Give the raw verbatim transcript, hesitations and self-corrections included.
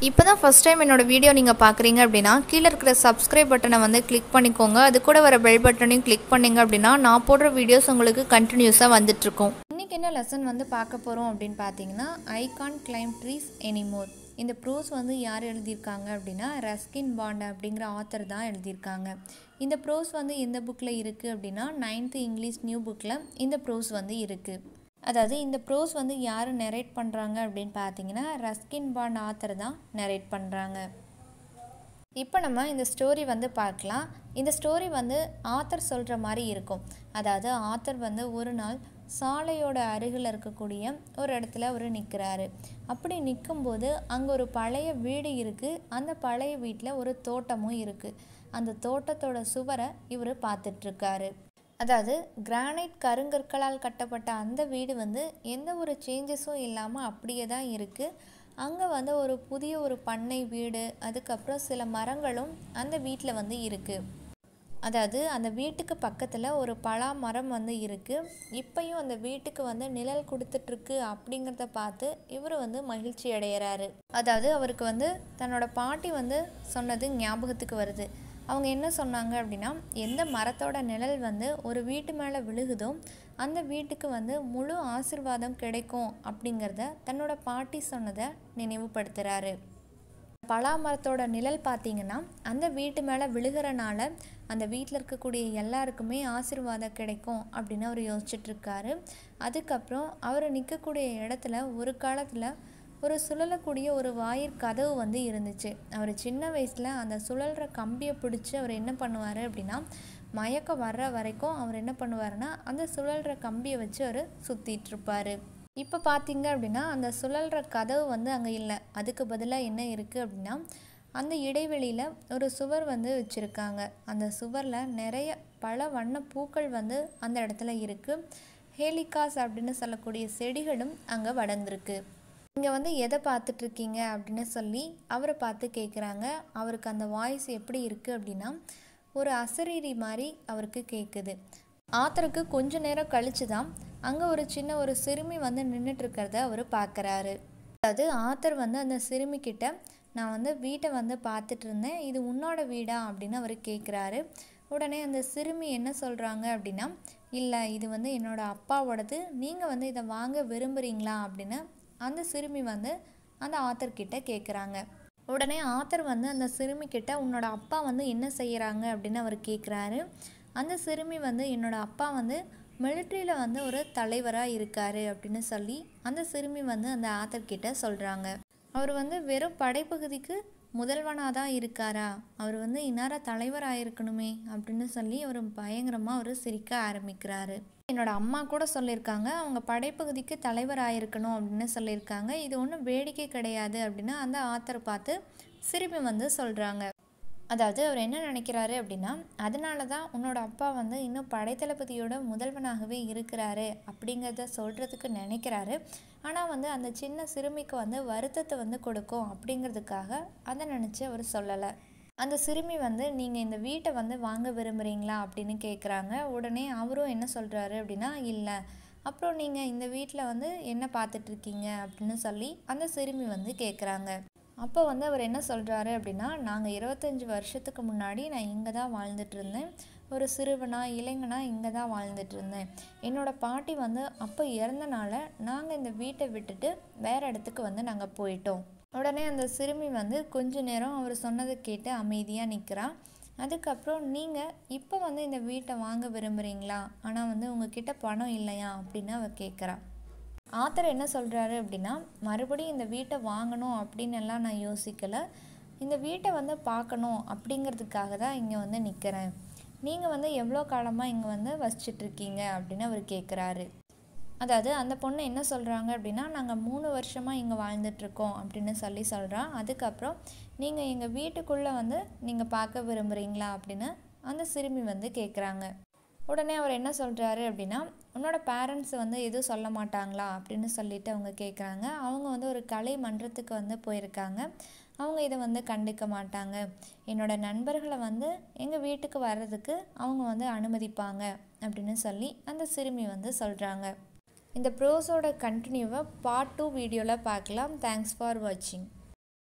இப்போ தான் first time என்னோடய வீடியோ நீங்கள் பார்க்குறீங்க அப்படின்னா கீழே இருக்கிற சப்ஸ்கிரைப் பட்டனை வந்து கிளிக் பண்ணிக்கோங்க. அது கூட வர பெல் பட்டனையும் கிளிக் பண்ணிங்க அப்படின்னா நான் போடுற வீடியோஸ் உங்களுக்கு கண்டினியூஸாக வந்துட்டுருக்கும். இன்றைக்கி என்ன லெசன் வந்து பார்க்க போகிறோம் அப்படின்னு பார்த்தீங்கன்னா I can't climb trees anymore. இந்த ப்ரோஸ் வந்து யார் எழுதியிருக்காங்க அப்படின்னா ரஸ்கின் பாண்ட் அப்படிங்கிற ஆத்தர் தான் எழுதியிருக்காங்க. இந்த ப்ரோஸ் வந்து எந்த புக்கில் இருக்குது அப்படின்னா நைன்த்து இங்கிலீஷ் நியூ புக்கில் இந்த ப்ரோஸ் வந்து இருக்குது. அதாவது இந்த ப்ரோஸ் வந்து யார் நெரேட் பண்ணுறாங்க அப்படின்னு பார்த்தீங்கன்னா ரஸ்கின் பாண்ட் ஆத்தர் தான் நெரேட் பண்ணுறாங்க. இப்போ நம்ம இந்த ஸ்டோரி வந்து பார்க்கலாம். இந்த ஸ்டோரி வந்து ஆத்தர் சொல்கிற மாதிரி இருக்கும். அதாவது ஆத்தர் வந்து ஒரு நாள் சாலையோட அருகில் இருக்கக்கூடிய ஒரு இடத்துல அவர் நிற்கிறாரு. அப்படி நிற்கும்போது அங்கே ஒரு பழைய வீடு இருக்குது. அந்த பழைய வீட்டில் ஒரு தோட்டமும் இருக்குது. அந்த தோட்டத்தோட சுவரை இவர் பார்த்துட்ருக்காரு. அதாவது கிரானைட் கருங்கற்களால் கட்டப்பட்ட அந்த வீடு வந்து எந்த ஒரு சேஞ்சஸும் இல்லாமல் அப்படியே தான் இருக்குது. அங்கே வந்து ஒரு புதிய ஒரு பண்ணை வீடு, அதுக்கப்புறம் சில மரங்களும் அந்த வீட்டில் வந்து இருக்குது. அதாவது அந்த வீட்டுக்கு பக்கத்தில் ஒரு பலா மரம் வந்து இருக்குது. இப்போயும் அந்த வீட்டுக்கு வந்து நிழல் கொடுத்துட்ருக்கு அப்படிங்கிறத பார்த்து இவர் வந்து மகிழ்ச்சி அடைகிறாரு. அதாவது அவருக்கு வந்து தன்னோட பாட்டி வந்து சொன்னது ஞாபகத்துக்கு வருது. அவங்க என்ன சொன்னாங்க அப்படின்னா எந்த மரத்தோட நிழல் வந்து ஒரு வீட்டு மேலே விழுகுதோ அந்த வீட்டுக்கு வந்து முழு ஆசீர்வாதம் கிடைக்கும் அப்படிங்கிறத தன்னோட பாட்டி சொன்னதை நினைவுபடுத்துகிறாரு. பலா மரத்தோட நிழல் பார்த்திங்கன்னா அந்த வீட்டு மேலே விழுகிறனால அந்த வீட்டில் இருக்கக்கூடிய எல்லாருக்குமே ஆசீர்வாதம் கிடைக்கும் அப்படின்னு அவர் யோசிச்சுட்ருக்காரு. அதுக்கப்புறம் அவர் நிற்கக்கூடிய இடத்துல ஒரு காலத்தில் ஒரு சுழலக்கூடிய ஒரு வாயிற் கதவு வந்து இருந்துச்சு. அவர் சின்ன வயசில் அந்த சுழல்ற கம்பியை பிடிச்சி அவர் என்ன பண்ணுவார் அப்படின்னா மயக்கம் வர்ற வரைக்கும் அவர் என்ன பண்ணுவாருன்னா அந்த சுழல்ற கம்பியை வச்சு அவர் சுற்றிட்டுருப்பார். இப்போ பார்த்தீங்க அப்படின்னா அந்த சுழல்ற கதவு வந்து அங்கே இல்லை. அதுக்கு பதிலாக என்ன இருக்குது அப்படின்னா அந்த இடைவெளியில் ஒரு சுவர் வந்து வச்சுருக்காங்க. அந்த சுவரில் நிறைய பல வண்ண பூக்கள் வந்து அந்த இடத்துல இருக்குது. ஹேலிகாஸ் அப்படின்னு சொல்லக்கூடிய செடிகளும் அங்கே வளர்ந்துருக்கு. இங்கே வந்து எதை பார்த்துட்ருக்கீங்க அப்படின்னு சொல்லி அவரை பார்த்து கேட்குறாங்க. அவருக்கு அந்த வாய்ஸ் எப்படி இருக்குது அப்படின்னா ஒரு அசரீரி மாதிரி அவருக்கு கேட்குது. ஆத்தருக்கு கொஞ்ச நேரம் கழித்து தான் அங்கே ஒரு சின்ன ஒரு சிறுமி வந்து நின்றுட்டுருக்கிறத அவர் பார்க்குறாரு. அதாவது ஆத்தர் வந்து அந்த சிறுமிக்கிட்ட நான் வந்து வீட்டை வந்து பார்த்துட்டு இருந்தேன், இது உன்னோட வீடா அப்படின்னு அவர் கேட்குறாரு. உடனே அந்த சிறுமி என்ன சொல்கிறாங்க அப்படின்னா இல்லை, இது வந்து என்னோடய அப்பாவோடது, நீங்கள் வந்து இதை வாங்க விரும்புகிறீங்களா அப்படின்னு அந்த சிறுமி வந்து அந்த ஆத்தர்கிட்ட கேட்குறாங்க. உடனே ஆத்தர் வந்து அந்த சிறுமிக்கிட்ட உன்னோட அப்பா வந்து என்ன செய்கிறாங்க அப்படின்னு அவர் கேட்குறாரு. அந்த சிறுமி வந்து என்னோட அப்பா வந்து மிலிட்ரியில் வந்து ஒரு தலைவராக இருக்கார் அப்படின்னு சொல்லி அந்த சிறுமி வந்து அந்த ஆத்தர்கிட்ட சொல்கிறாங்க. அவர் வந்து வெறும் படைப்பகுதிக்கு முதல்வனாக தான் இருக்காரா, அவர் வந்து இன்னார தலைவராக இருக்கணுமே அப்படின்னு சொல்லி அவர் பயங்கரமாக அவர் சிரிக்க ஆரம்பிக்கிறாரு. என்னோட அம்மா கூட சொல்லியிருக்காங்க அவங்க படைப்பகுதிக்கு தலைவராக இருக்கணும் அப்படின்னு சொல்லியிருக்காங்க, இது ஒன்றும் வேடிக்கை கிடையாது அப்படின்னு அந்த ஆத்தரை பார்த்து சிறுமி வந்து சொல்கிறாங்க. அதாவது அவர் என்ன நினைக்கிறாரு அப்படின்னா அதனால தான் உன்னோட அப்பா வந்து இன்னும் படைத்தளபதியோட முதல்வனாகவே இருக்கிறாரு அப்படிங்கிறத சொல்கிறதுக்கு நினைக்கிறாரு. ஆனால் வந்து அந்த சின்ன சிறுமிக்கு வந்து வருத்தத்தை வந்து கொடுக்கும் அப்படிங்கிறதுக்காக அதை நினச்சி அவர் சொல்லலை. அந்த சிறுமி வந்து நீங்கள் இந்த வீட்டை வந்து வாங்க விரும்புகிறீங்களா அப்படின்னு கேட்குறாங்க. உடனே அவரும் என்ன சொல்கிறாரு அப்படின்னா இல்லை, அப்புறம் நீங்கள் இந்த வீட்டில் வந்து என்ன பார்த்துட்ருக்கீங்க அப்படின்னு சொல்லி அந்த சிறுமி வந்து கேட்குறாங்க. அப்போ வந்து அவர் என்ன சொல்கிறாரு அப்படின்னா நாங்கள் இருபத்தஞ்சி வருஷத்துக்கு முன்னாடி நான் இங்கே தான் வாழ்ந்துட்டு இருந்தேன், ஒரு சிறுவனா இளைஞனா இங்கே தான் வாழ்ந்துட்டு இருந்தேன். என்னோடய பாட்டி வந்து அப்போ இறந்தனால நாங்கள் இந்த வீட்டை விட்டுட்டு வேறு இடத்துக்கு வந்து நாங்கள் போயிட்டோம். உடனே அந்த சிறுமி வந்து கொஞ்ச நேரம் அவர் சொன்னதை கேட்டு அமைதியாக நிற்கிறான். அதுக்கப்புறம் நீங்கள் இப்போ வந்து இந்த வீட்டை வாங்க விரும்புகிறீங்களா, ஆனால் வந்து உங்ககிட்ட பணம் இல்லையா அப்படின்னு அவர் கேட்குறான். ஆத்தர் என்ன சொல்கிறாரு அப்படின்னா மறுபடியும் இந்த வீட்டை வாங்கணும் அப்படின்னு எல்லாம் நான் யோசிக்கலை, இந்த வீட்டை வந்து பார்க்கணும் அப்படிங்கிறதுக்காக தான் இங்கே வந்து நிற்கிறேன். நீங்கள் வந்து எவ்வளோ காலமாக இங்கே வந்து வசிச்சிட்ருக்கீங்க அப்படின்னு அவர் கேட்குறாரு. அதாவது அந்த பொண்ணு என்ன சொல்கிறாங்க அப்படின்னா நாங்கள் மூணு வருஷமாக இங்கே வாழ்ந்துட்டுருக்கோம் அப்படின்னு சொல்லி சொல்கிறான். அதுக்கப்புறம் நீங்கள் எங்கள் வீட்டுக்குள்ளே வந்து நீங்கள் பார்க்க விரும்புகிறீங்களா அப்படின்னு அந்த சிறுமி வந்து கேட்குறாங்க. உடனே அவர் என்ன சொல்கிறாரு அப்படின்னா உன்னோட பேரண்ட்ஸ் வந்து எதுவும் சொல்ல மாட்டாங்களா அப்படின்னு சொல்லிட்டு அவங்க கேட்குறாங்க. அவங்க வந்து ஒரு கலை மன்றத்துக்கு வந்து போயிருக்காங்க, அவங்க இதை வந்து கண்டுக்க மாட்டாங்க. என்னோட நண்பர்களை வந்து எங்கள் வீட்டுக்கு வர்றதுக்கு அவங்க வந்து அனுமதிப்பாங்க அப்படின்னு சொல்லி அந்த சிறுமி வந்து சொல்கிறாங்க. இந்த ப்ரோஸோட கண்டினியூவை பார்ட் டூ வீடியோவில் பார்க்கலாம். தேங்க்ஸ் ஃபார் வாட்சிங்.